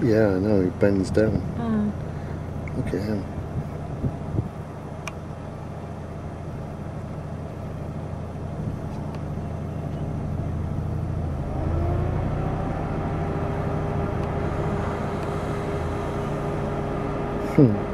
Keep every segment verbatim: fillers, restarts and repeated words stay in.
Yeah, I know, he bends down. Oh. Look at him. Hmm.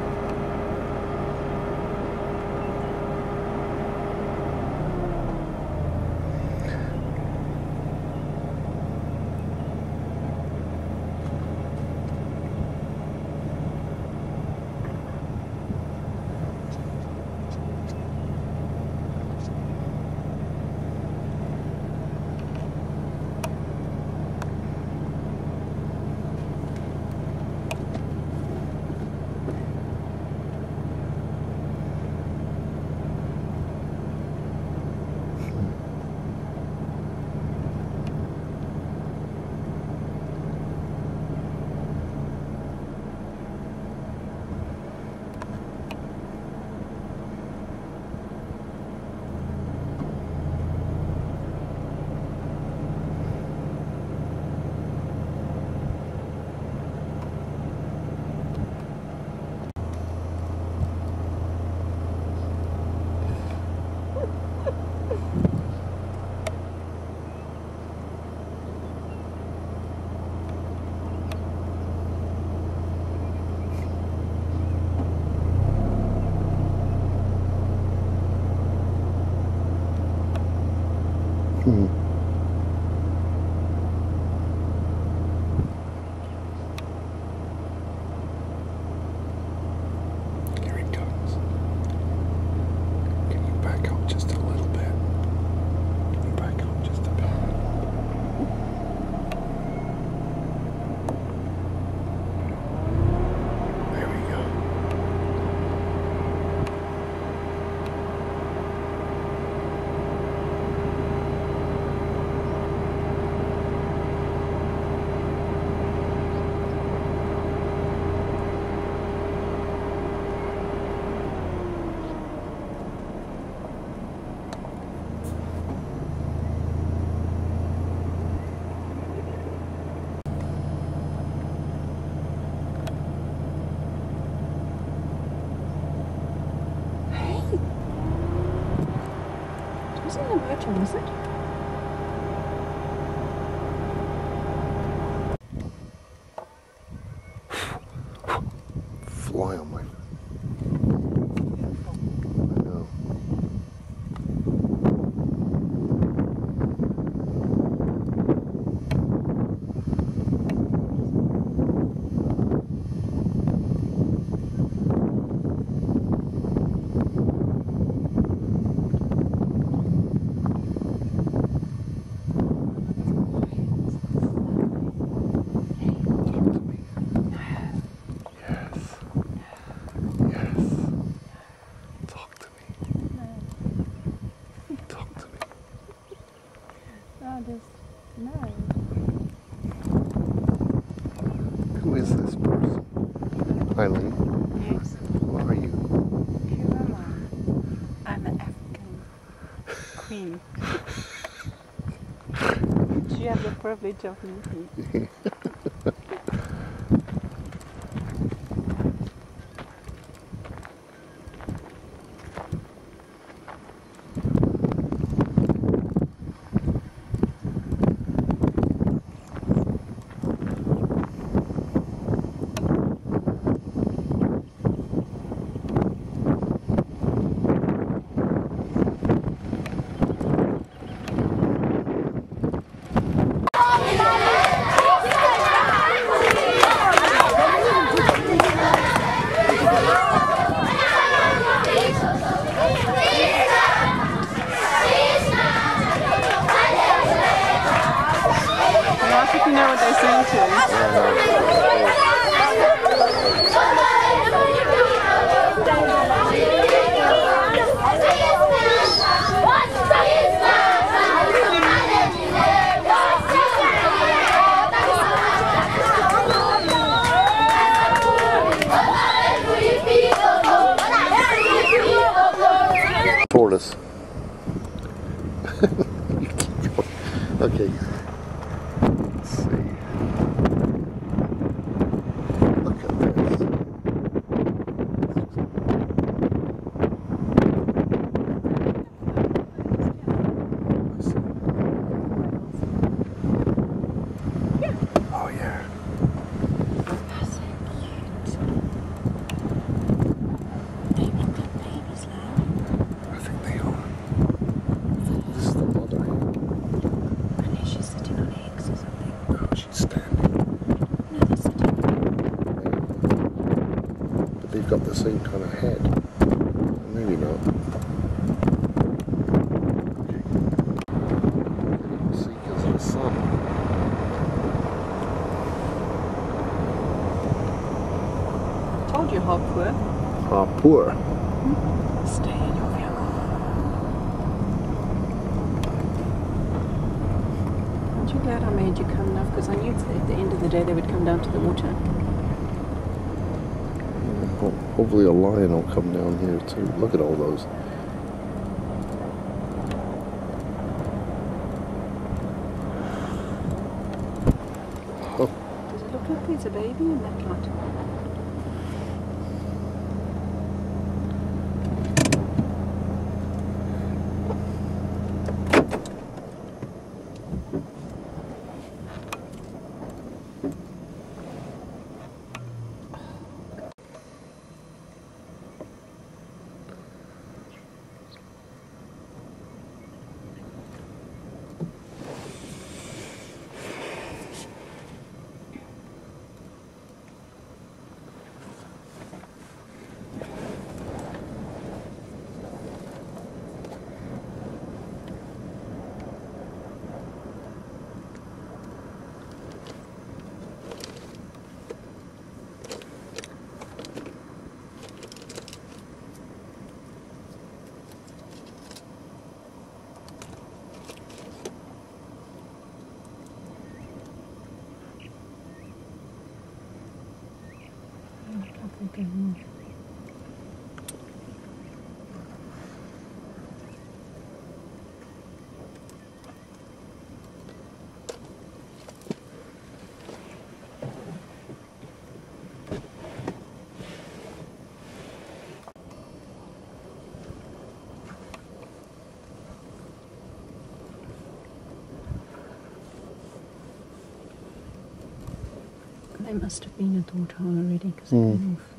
Hmm. Here he comes. Can you back up just a little bit? Can you back up just a bit? There we go. Wasn't a merchant, was it? Fly on my... I know. No. Who is this person? Eileen? Yes. Who are you? Who am I? I'm an African queen. You have the privilege of meeting me. I think you know what they're saying to. Tortoise. Okay. Let's see. got the same kind of head. Maybe not. Seekers of the sun. Told you how poor. Ah, poor. Stay in your vehicle. Aren't you glad I made you come now? Because I knew at the end of the day they would come down to the water. Ho- Hopefully a lion will come down here too. Look at all those. Oh, Does it look like there's a baby in that light? They must have been at the water already because they Mm. went off.